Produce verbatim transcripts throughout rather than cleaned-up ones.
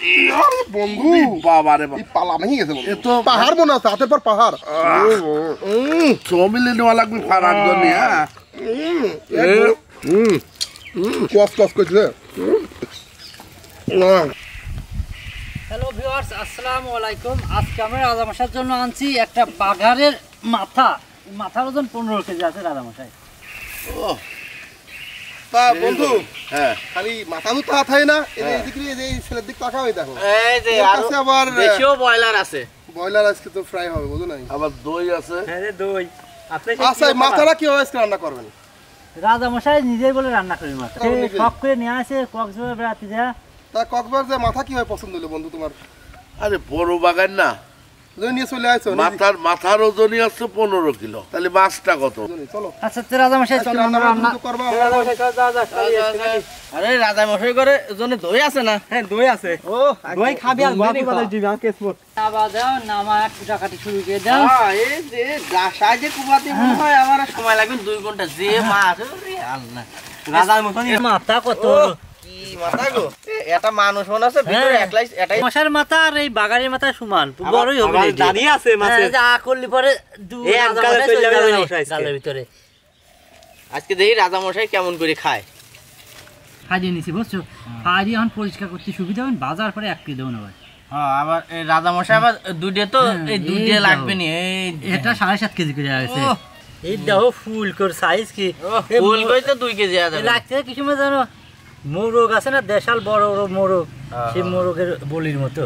বন্ধু বাবা রে বাবা পালা ভেঙে গেছে বন্ধু। এ তো পাহাড় মনে আছে, হাতের পর পাহাড়। চমিলে নেওয়া লাগবে ফারাক জন্য। হ্যাঁ কস কস করছে। হ্যালো ভিউয়ার্স, আসসালামু আলাইকুম। আজকে আমরা রাজামশাইয়ের জন্য আনছি একটা বাঘারের মাথা। মাথার ওজন পনেরো কেজি আছে রাজামশাই। ও তা বন্ধু, হ্যাঁ খালি মাথা তো তা থাকে না, এই দিক দিয়ে এই ছেলের দিক তাকাও, এই দেখো এই যে আছে আবার দেশীয় ব্রয়লার আছে। ব্রয়লার আজকে তো ফ্রাই হবে, বুঝো নাই? আবার দই আছে। হ্যাঁ রে দই। আপনি আচ্ছা মাথাটা কি আজকে রান্না করবেন? রাজামশাই নিজেই বলে রান্না করি মাথা। এই কক করে নিয়ে আসে কক্সবাজার বেড়াতে যা। তা কক্সবাজার যে মাথা কিভাবে পছন্দ হলো বন্ধু তোমার? আরে বড় বাগান না, নিয়ে চলে আসছো। মাথার মাথার ওজনই আছে পনেরো কিলো, তাহলে মাছটা কত? চলো আচ্ছা তো রাজামশাই চলো আমরা রান্না করব। রাজামশাই চল যা যা। আরে রাজামশাই করে জন্য দই আছে না? হ্যাঁ দই আছে। ও দই খাবি আর বাকি বাদে দিবি আর কেসমত। আবা দাও নামা কুটা কাটি শুরু করে দাও। হ্যাঁ এই যে গাছায় যে কুবাতে মনে হয় আমার সময় লাগবে দুই ঘন্টা। যে মাছ রে আল্লাহ, রাজামশাই মাথা কত মাথা গো, এটা মানুষ মনে আছে ভিতরে একলাই এটাই মশার মাথা আর এই বাগানের মাথা সমান বড়ই হবে। দাঁড়িয়ে আছে মাছে যা করলি পরে এই আঙ্কালে চলে যাবে গালের ভিতরে। আজকে দেখি রাজামশাই কেমন করে খায়। খাইয়ে নিছি বুঝছো, খাইয়ে এখন পরিষ্কার করতে সুবিধা হবে, বাজার পরে এক কেজি দেবো না ভাই। হ্যাঁ আবার এই রাজামশাই আবার দুধে তো এই দুধে লাগবে না। এই এটা সাড়ে সাত কেজি করে আছে। এই দেখো ফুল কর সাইজ কি, ফুল কই তো দুই কেজি আছে। লাগছে কিছু মনে জানো মোরগ আছে না, দেশাল বড় বড় মোরগ, সেই মোরগের বলির মতো।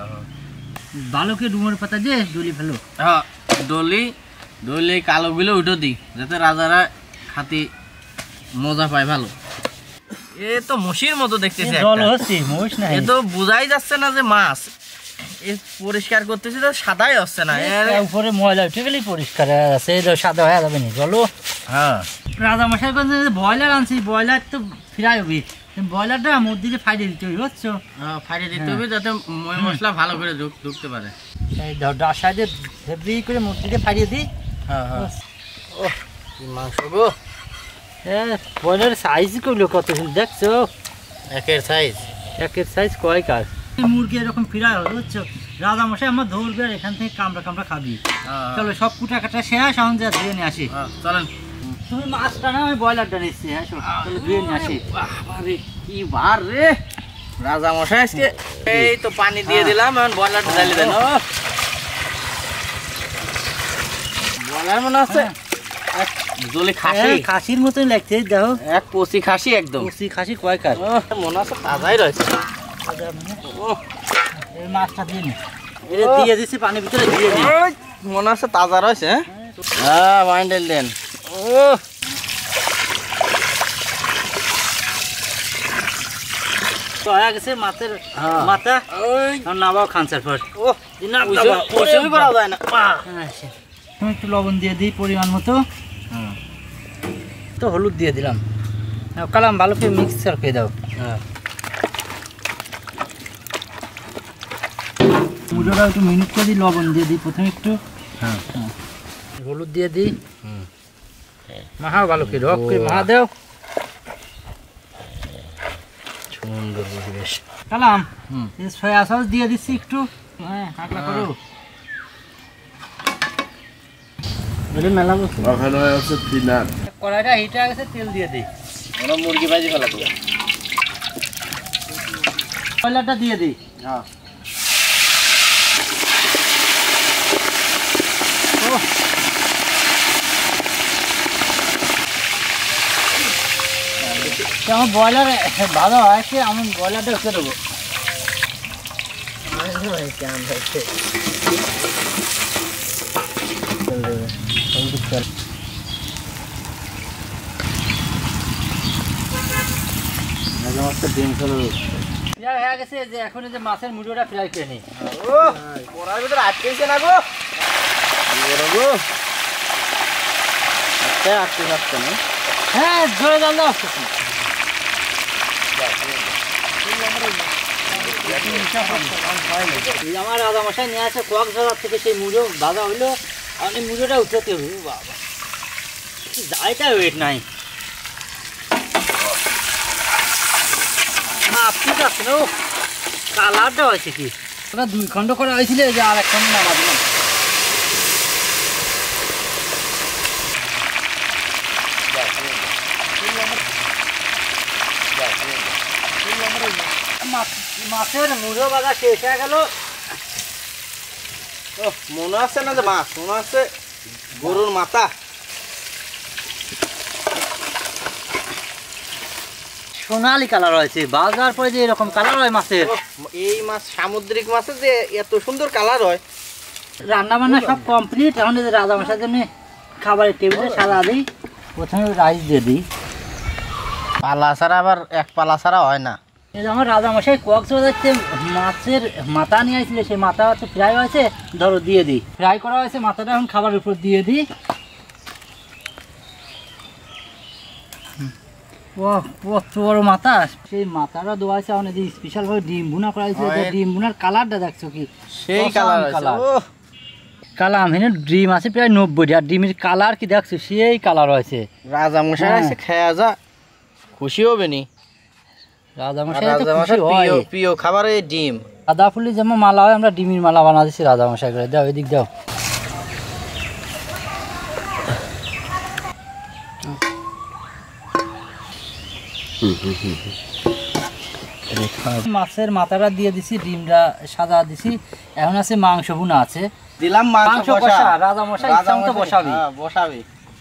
বালকে ডুমোর পাতা যে ডলি ফেলো। হ্যাঁ ডলি ডলি কালো বিলে উঠো দি, যাতে রাজারা খাতি মজা পায় ভালো। এ তো মশির মতো দেখতেছে, এ তো বুঝাই যাচ্ছে না যে মাছ। এ পরিষ্কার করতেছি তো সাদাই হচ্ছে না, এর উপরে ময়লা উঠে গেলেই পরিষ্কার আছে, সাদা হয়ে যাবে না চলো। হ্যাঁ রাজামশাই বলছে ব্রয়লার আনছি, ব্রয়লার তো ফ্রাই হবে, ব্রয়লারটা মধ্যে ফাইডে দিতে হবে বুঝছো। হ্যাঁ ফাইডে দিতে হবে যাতে ময় মশলা ভালো করে ঢুকতে পারে। এই ডার সাইডে হেভি করে মধ্যে ফাইডে দিই। হ্যাঁ হ্যাঁ ও কি মাংস গো। হ্যাঁ ব্রয়লার সাইজ কইলো কত দেখছো, একের সাইজ একের সাইজ কয় কার। মুরগি এরকম ফ্রাই হবে বুঝছো, রাজামশাই আমার ধরবে আর এখান থেকে কামড়া কামড়া খাবি। চলো সব কুটা কাটা শেষ, এখন যা ধুয়ে নিয়ে আসি। চলেন তুমি মাছটা না, আমি ব্রয়লারটা নিচ্ছি। হ্যাঁ চলো ধুয়ে নিয়ে আসি। বাবারে কি বার রে রাজামশাই আজকে। এই তো পানি দিয়ে দিলাম, এখন ব্রয়লারটা ঢালি দেন। ব্রয়লার মনে আছে জলে খাসি, খাসির মতন লাগছে দেখো, এক পচি খাসি, একদম পচি খাসি কয় কার মনে আছে, তাজাই রয়েছে। এই মাছটা দিয়ে নি, এটা দিয়ে দিছি পানির ভিতরে দিয়ে দিই, মনে আছে তাজা রয়েছে। হ্যাঁ বান্ডেল দেন। ও তো হয়ে গেছে মাছের মাথা, নামাও খানসার পর। ও করা যায় না, তুমি একটু লবণ দিয়ে দিই পরিমাণ মতো, তো হলুদ দিয়ে দিলাম, কালাম ভালো করে মিক্সচার করে দাও। হ্যাঁ মুড়োটা একটু মিনিট করে দিই, লবণ দিয়ে দিই প্রথমে একটু, হ্যাঁ হলুদ দিয়ে দিই, মাখাও ভালো করে রক করে মাখা দাও। সুন্দর পরিবেশ কালাম, সয়া সস দিয়ে দিচ্ছি একটু, হ্যাঁ হাঁকলা করো মেলা আছে। কড়াইটা হিট হয়ে গেছে, তেল দিয়ে দিই, ওরা মুরগি ভাজি ফেলা দেবো, ব্রয়লারটা দিয়ে দিই। হ্যাঁ আমার ব্রয়লার ভালো হয় কি, আমি ব্রয়লারটা উঠে দেবো। হয়ে গেছে যে এখন যে মাছের মুড়োটা ফ্রাই করে নি। ও কড়াইয়ের ভিতরে আটকেছে না গো, গো আটকে আটকে যাচ্ছে না। হ্যাঁ জোরে দাও দাও। আমার রাজামশাই নিয়ে আসে কক্সবাজার থেকে সেই মুড়ো ভাজা হইলো, আমি মুড়োটা উঠাতে হবে। বাবা যাইটা ওয়েট নাই, আপনি যাচ্ছেন ও কালারটা হয়েছে কি ওটা দুই খণ্ড করে হয়েছিল যে আর এক খণ্ড নামা দিলাম মাছের মুড়ো বাজা শেষ হয়ে গেল মনে আছে না যে মাছ মনে আছে গরুর মাথা সোনালী কালার হয়েছে বাজার পরে যে এরকম কালার হয় মাছের এই মাছ সামুদ্রিক মাছের যে এত সুন্দর কালার হয় রান্না বান্না সব কমপ্লিট এখন যে রাজা মশার জন্য খাবারের টেবিলে সাজা দিই প্রথমে রাইস দিয়ে দিই পালা ছাড়া আবার এক পালা ছাড়া হয় না এই আমার রাজা মশাই কক্সবাজারতে মাছের মাথা নিয়ে আসছিল সেই মাথা হচ্ছে ফ্রাই হয়েছে ধরো দিয়ে দিই ফ্রাই করা হয়েছে মাথাটা এখন খাবারের উপর দিয়ে দিই ও কত বড় মাথা সেই মাথাটা দেওয়া আছে অনেক স্পেশাল ভাবে ডিম ভুনা করা হয়েছে ডিম ভুনার কালারটা দেখছো কি সেই কালার কালাম হেনে ডিম আছে প্রায় নব্বইটি আর ডিমের কালার কি দেখছো সেই কালার হয়েছে রাজা মশাই আছে খেয়া যা খুশি হবে নি রাজা মশাই তো খুশি হয় প্রিয় খাবার এই ডিম সাদা ফুলের যেমন মালা হয় আমরা ডিমের মালা বানা দিচ্ছি রাজা মশাই করে দাও এদিক দাও মাছের মাথাটা দিয়ে দিছি ডিমটা সাদা দিছি এখন আছে মাংস ভুনা আছে দিলাম মাংস কষা রাজা মশাই ইচ্ছা মতো বসাবি বসাবি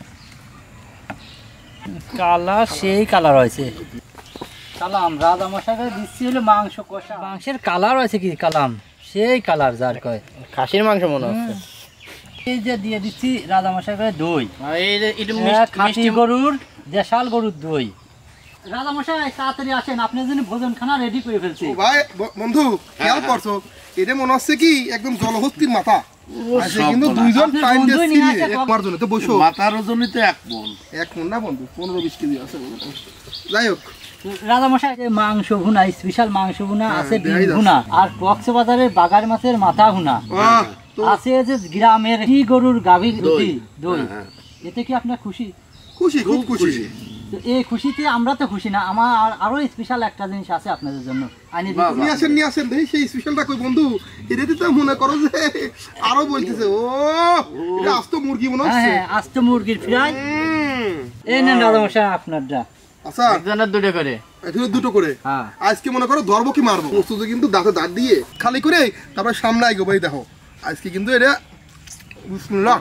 কালার সেই কালার হয়েছে কালাম রাজা মশাই দিচ্ছি হলো মাংস কষা মাংসের কালার হয়েছে কি কালাম সেই কালার যার কয় খাসির মাংস মনে হচ্ছে এই যে দিয়ে দিচ্ছি রাজা মশাই করে দই খাসি গরুর দেশাল গরুর দই রাজা মশাই তাড়াতাড়ি আসেন আপনার জন্য ভোজন খানা রেডি করে ফেলছি ভাই বন্ধু খেয়াল করছো এটা মনে হচ্ছে কি একদম জলহস্তির মাথা আছে কিন্তু দুইজন টাইম দিচ্ছি একবার জন্য তো বসো মাথার ওজনই তো এক মণ এক মণ না বন্ধু পনেরো বিশ কেজি আছে যাই হোক রাজা মশাই মাংস ভুনা স্পেশাল মাংস ভুনা আছে ডিম ভুনা আর কক্সবাজারের বাগার মাছের মাথা ভুনা আছে যে গ্রামের কি গরুর গাভীর দই দই এতে কি আপনার খুশি খুশি খুব খুশি এই খুশিতে আমরা তো খুশি না আমার আরো স্পেশাল একটা জিনিস আছে আপনাদের জন্য নিয়ে আসেন নিয়ে আসেন দেখি সেই স্পেশালটা কই বন্ধু এটাতে তো মনে করো যে আরো বলতেছে ও এটা আস্ত মুরগি মনে হচ্ছে হ্যাঁ আস্ত মুরগির ফ্রাই এই নেন রাজা মশাই আপনারটা আচ্ছা একজনের দুটো করে এখানে দুটো করে হ্যাঁ আজকে মনে করো ধরবো কি মারবো প্রস্তুত কিন্তু দাঁতে দাঁত দিয়ে খালি করে তারপর সামনে আইগো ভাই দেখো আজকে কিন্তু এটা বিসমিল্লাহ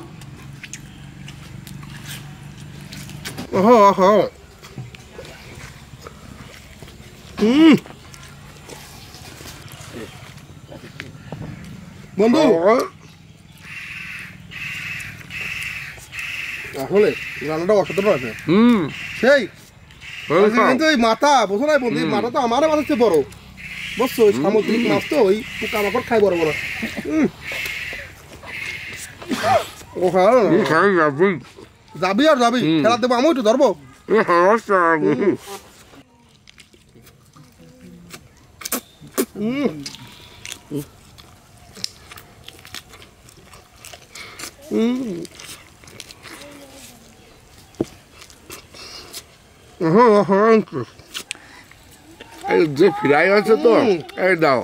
ওহো ওহো হুম বন্ধু আসলে রান্নাটা অসাধারণ আছে হুম সেই কিন্তু এই মাথা বোঝো না বন্ধু মাথা তো আমারও মাথার চেয়ে বড় বুঝছো সামুদ্রিক মাছ তো ওই পোকা মাকড় খাই বড় বড় হুম ও খাই যাবি যাবি আর যাবি খেলা দেবো আমি একটু ধরবো যে ফ্রাই আছে তো এই দাও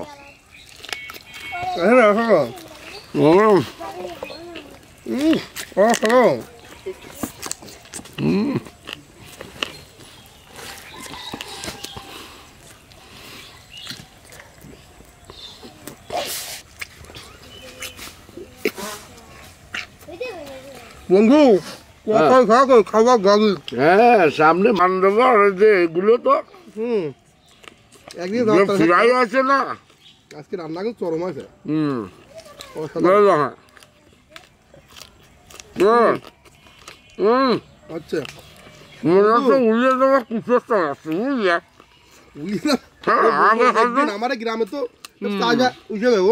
বন্ধু খাওয়া গাবি হ্যাঁ সামনে মান্ডবার যে এগুলো তো হুম একদিন ফ্রাই আছে না আজকে রান্না কিন্তু চরম আছে হুম আচ্ছা মনে হচ্ছে উলিয়ে দেওয়া কুচেষ্টা আছে বুঝলে আমার গ্রামে তো তাজা উঠে যাবো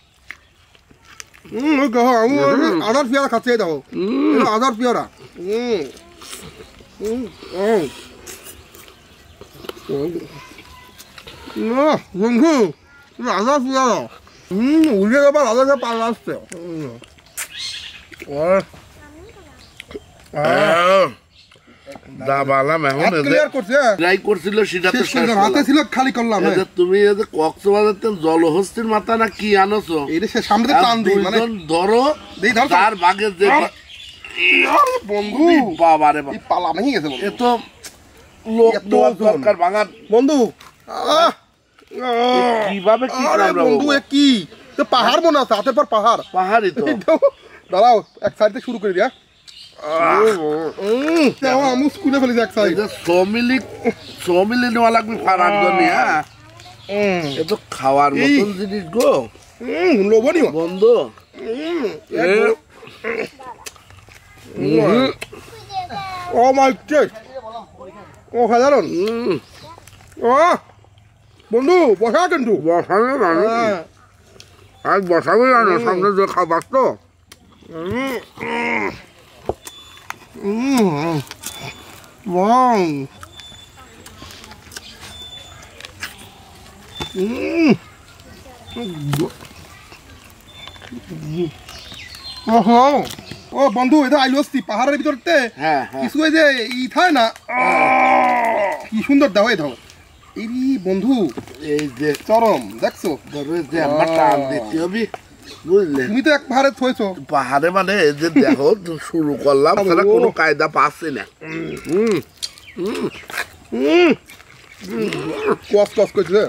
হুম আমি আধার পেয়ারা খাচ্ছে দেখো আধার পেয়ারা হুম বন্ধু আধার পেয়ারা হুম উলিয়ে দেবার আধার পাল্লা আসছে দাবালাম এখন ক্লিয়ার করছে ট্রাই করছিল সেটা তো শেষ হাতে ছিল খালি করলাম এটা তুমি এই যে কক্সবাজারতে জলহস্তির মাথা না কি আনোছো এই সে সামনে টান দিই মানে ধরো দেই ধর তার ভাগে যে বন্ধু বাবা রে বাবা এই পালা ভেঙে গেছে বন্ধু এ তো লোক দোয়ার দরকার ভাঙার বন্ধু কিভাবে কি করব বন্ধু এ কি তো পাহাড় মনে আছে হাতের পর পাহাড় পাহাড়ই তো দাঁড়াও এক সাইড থেকে শুরু করে দিয়া আমি স্কুলে ফেলি এক সাইড সমিলি সমিলি নেওয়া লাগবে ফারাক গনি হ্যাঁ এ তো খাওয়ার মতন জিনিস গো হুম লোভনীয় বন্ধু ও মাই টেস্ট ও সাধারণ ও বন্ধু বসা কিন্তু বসানো জানো আজ বসাবে জানো সামনে যে খাবার তো ওয়াও ওহো ও বন্ধু এটা আইলস্তি পাহাড়ের ভিতরতে হ্যাঁ কিছু এই যে ই থাকে না কি সুন্দর দাও এই দাও এই বন্ধু এই যে চরম দেখছো ধরো যে আমার টান দিতে হবে বুঝলে তুমি তো এক পাহাড়ে থইছো পাহাড়ে মানে এই যে দেখো শুরু করলাম সেটা কোনো কায়দা পাচ্ছি না হুম হুম হুম কস কস করছে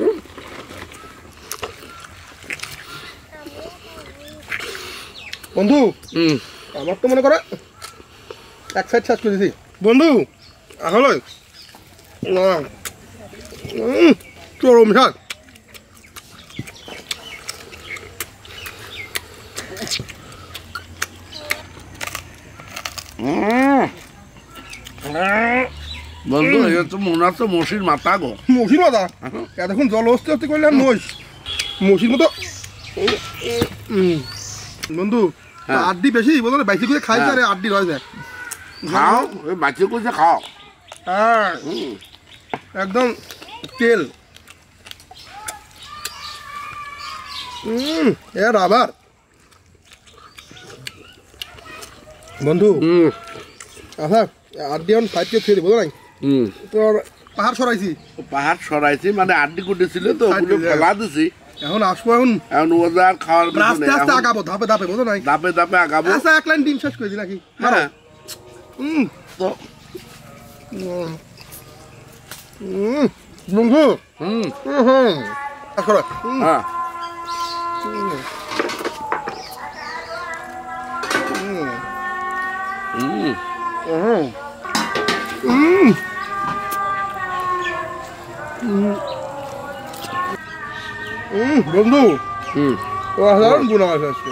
বন্ধু হুম আমার তো মনে করে এক সাইড শেষ করে দিছি বন্ধু আসলে চরম স্বাদ বন্ধু এটা তো মনে হচ্ছে মশির মাথা গো মশির মাথা এতক্ষণ জল হস্তে হস্তে করলে নইস মশির মতো বন্ধু আড্ডি বেশি বলো বেশি করে খাই আরে আড্ডি রয়ে যায় খাও বাচ্চা করছে খাও হ্যাঁ একদম তেল হুম এর আবার বন্ধু আচ্ছা আড্ডি এখন ফাইভ কে খেয়ে বোঝো নাই তোর পাহাড় সরাইছি পাহাড় সরাইছি মানে আড্ডি কুটেছিল তো ওগুলো ফেলা দিছি এখন আসবো এখন এখন ওদের খাওয়ার আস্তে আস্তে আগাবো ধাপে ধাপে বোঝো নাই ধাপে ধাপে আগাবো আচ্ছা এক লাইন ডিম শেষ করে দিই নাকি হ্যাঁ হুম তো হুম বন্ধু হুম হুম আসলে হ্যাঁ হুম হুম হুম হুম বন্ধু হুম অসাধারণ গুণ আছে আজকে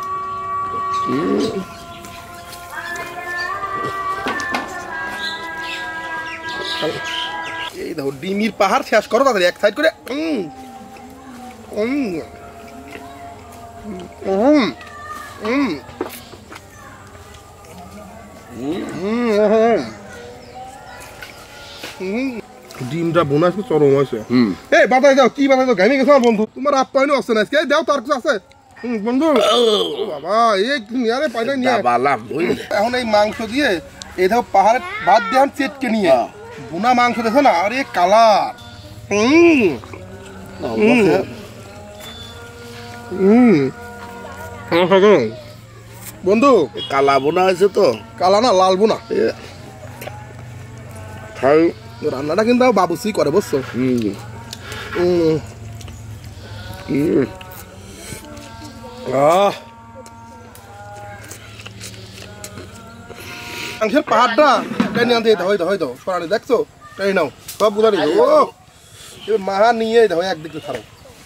এই দেখো ডিমির পাহাড় শেষ করো তাদের এক সাইড করে হুম হুম হুম হুম ডিমটা বোনাস চরম হয়েছে এই বাতাই দাও কি বাতাই দাও ঘামে গেছো বন্ধু তোমার আপ্যায়ন আছে না আজকে দাও তার কিছু আছে বন্ধু বাবা এই নিয়ারে পাইনা নিয়ে এখন এই মাংস দিয়ে এই দেখো পাহাড়ে ভাত দিয়ে চেটকে নিয়ে বোনা মাংস দেখো না আরে কালার হুম হুম বন্ধু কালা বোনা হয়েছে তো কালা না লাল বোনা খাই রান্নাটা কিন্তু বাবুসি করে বুঝছো মাংসের পাহাড়টা টেনে আনতে হয়তো হয়তো সরানি দেখছো টেনে নাও সব বুঝা নিল ও মাহা নিয়ে দেখো একদিকে ছাড়ো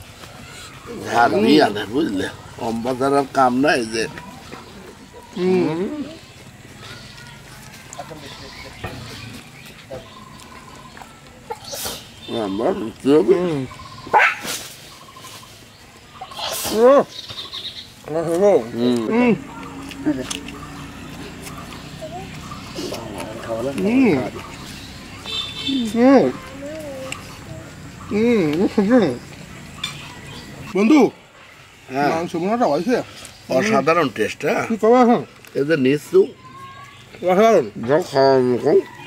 বুঝলে অম্বাজার আর কাম নাই যে আমার বন্ধু মাংস বোনাটা হয়েছে অসাধারণ টেস্ট হ্যাঁ কি কবা এখন এদের নিশ্চু অসাধারণ খাওয়া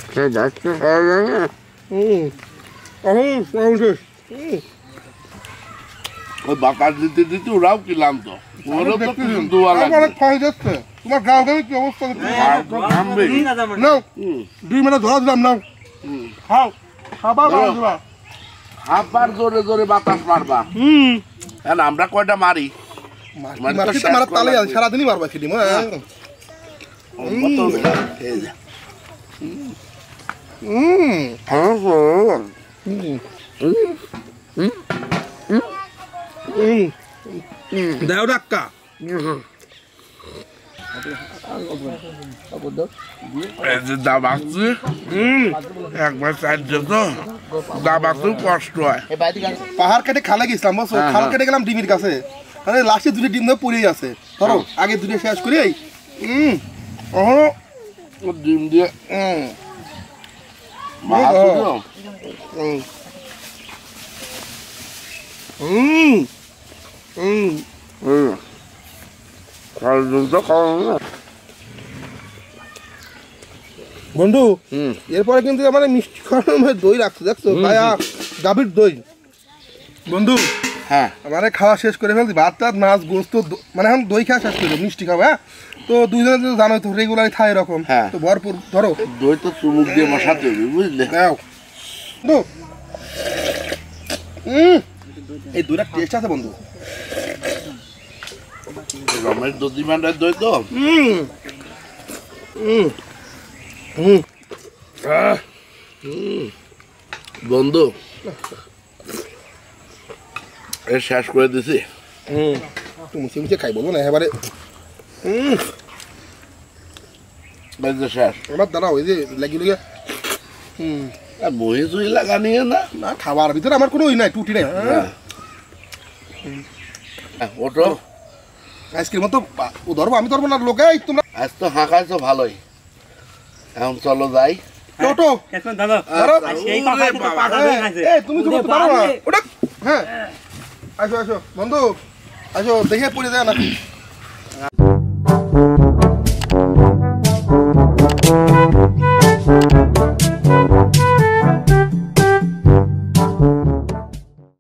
ওই বাতাস দিতে দিতে ওরাও কিলাম তো ওরও তো কিছু দোয়া লাগবে তোমার গাও গায়ে কি অবস্থা নাও দুই মিনিট ধরা দিলাম নাও খাও খাবার দিবা খাবার জোরে জোরে বাতাস মারবা হুম আমরা কয়টা মারি মারা তালে সারাদিনই মারবা খেলি মা দাও ডাক্কা পাহাড় কেটে খালে গেছিলাম খাল কেটে গেলাম ডিমের কাছে লাস্টে দুটো ডিম পড়েই আছে ধরো আগে দুটো শেষ করি ডিম দিয়ে বন্ধু এরপরে কিন্তু আমার মিষ্টি খাওয়ানোর দই রাখছো দেখছো ভাইয়া গাভীর দই বন্ধু হ্যাঁ মানে খাওয়া শেষ করে ফেলছি ভাত টাত মাছ গোস্ত মানে এখন দই খাওয়া শেষ করে মিষ্টি খাবো হ্যাঁ তো দুইজনে তো জানো তো রেগুলারই খায় এরকম তো ভরপুর ধরো দই তো চুমুক দিয়ে বসাতে হবে বুঝলে বন্ধু এই দইটা টেস্ট আছে বন্ধু রমেশ দধি মান্ডার দই তো বন্ধু এ শেষ করে দিছি তুমি মুছে খাই বলবো না এবারে শেষ আমার দাঁড়া ওই যে লাগি লেগে হুম বহি চুই লাগা নিয়ে না না খাবার ভিতরে আমার কোনো ই নাই টুটি নাই ওটো আইসক্রিম তো ও ধরবো আমি ধরবো না লোকে তোমরা আজ তো হাঁকাইছো ভালোই এখন চলো যাই টোটো তুমি তো পারো না ওটা হ্যাঁ আসো আসো বন্ধু আসো দেখে পড়ে যায় না